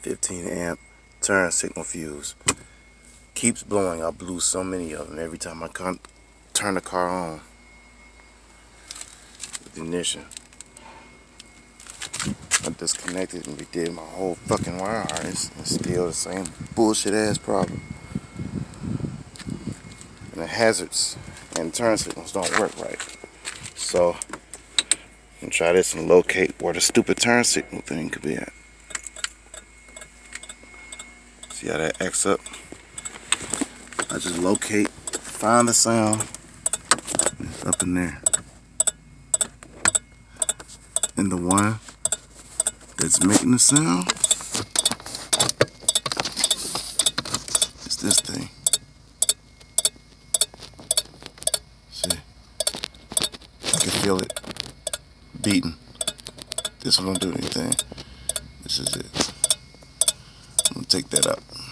15 amp turn signal fuse. Keeps blowing. I blew so many of them every time I turn the car on with the ignition. I disconnected and redid my whole fucking wire harness and still the same bullshit ass problem. And the hazards and turn signals don't work right. So I'm gonna try this and locate where the stupid turn signal thing could be at. See how that acts up? I just locate, find the sound. It's up in there. And the one that's making the sound is this thing. See? I can feel it beating. This one don't do anything. This is it. I'm gonna take that up.